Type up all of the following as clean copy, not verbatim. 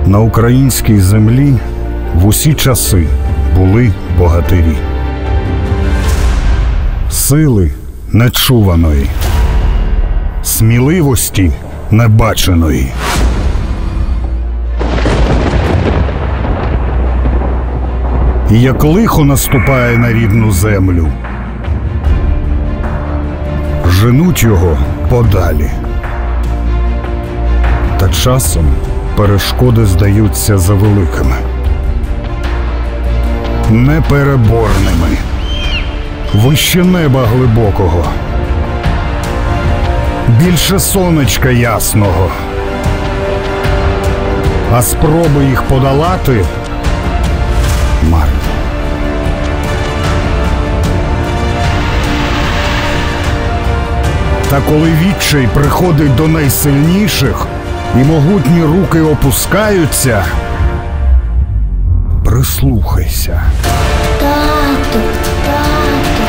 На українській землі в усі часи були богатирі. Сили нечуваної, сміливості небаченої. І як лихо наступає на рідну землю, женуть його подалі. Та часом перешкоди здаються завеликими, непереборними, вище неба глибокого, більше сонечка ясного. А спроби їх подолати марні. Та коли відчай приходить до найсильніших і могутні руки опускаються, прислухайся. Тату, тату,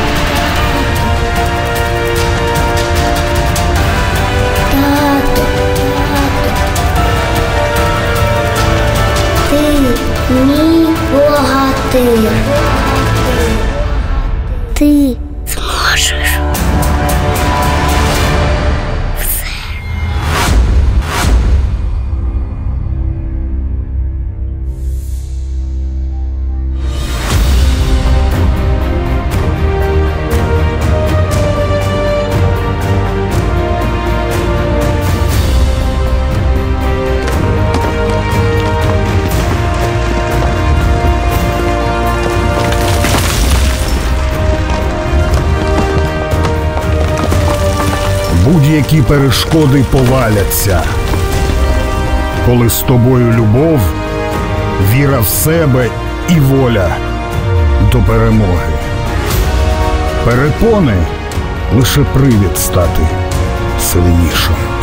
тату, тату. Ти мій богатир. Ти зможеш. Будь-які перешкоди поваляться, коли з тобою любов, віра в себе і воля до перемоги. Перепони – лише привід стати сильнішим.